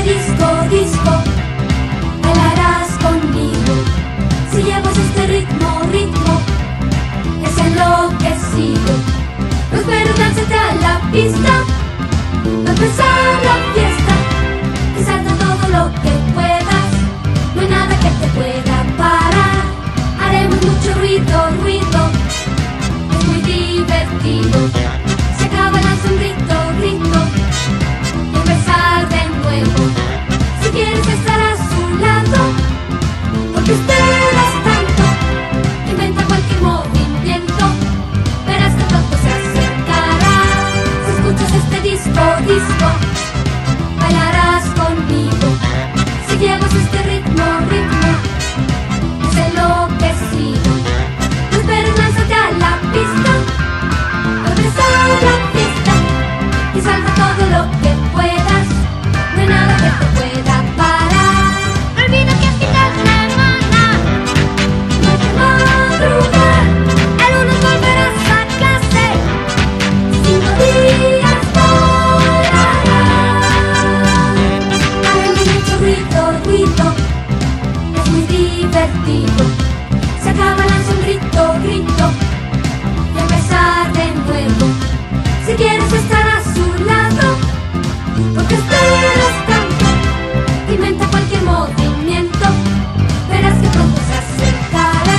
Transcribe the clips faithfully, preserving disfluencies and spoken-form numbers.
disco, disco, bailarás conmigo. Si llevas este ritmo, ritmo, es enloquecido. Los perros lánzate a la pista, va a empezar la fiesta. Y salta todo lo que puedas, no hay nada que te pueda parar. Haremos mucho ruido, ruido, es muy divertido. Se acaba el grito, grito, y empezar de nuevo. Si quieres estar a su lado, porque esperas tanto, inventa cualquier movimiento, verás que pronto se acercará. Si escuchas este disco, disco, bailarás conmigo. Si llevas este ritmo, ritmo, es enloquecido. No esperes, lánzate a la pista, va a empezar la fiesta. Y salta todo lo que puedas, no hay nada que te pueda parar. No olvides que a final de semana no hay que madrugar. El lunes volverás a clase, cinco días volarás. Haremos mucho ruido, ruido, es muy divertido. Se acaba, lanza un grito, grito, y empezar de nuevo. Si quieres estar a su lado, porque esperas tanto, inventa cualquier movimiento, verás que pronto se acercará.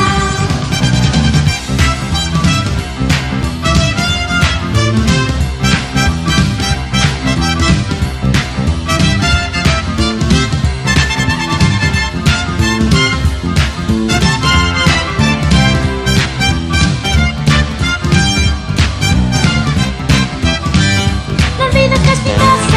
No olvides que es fin de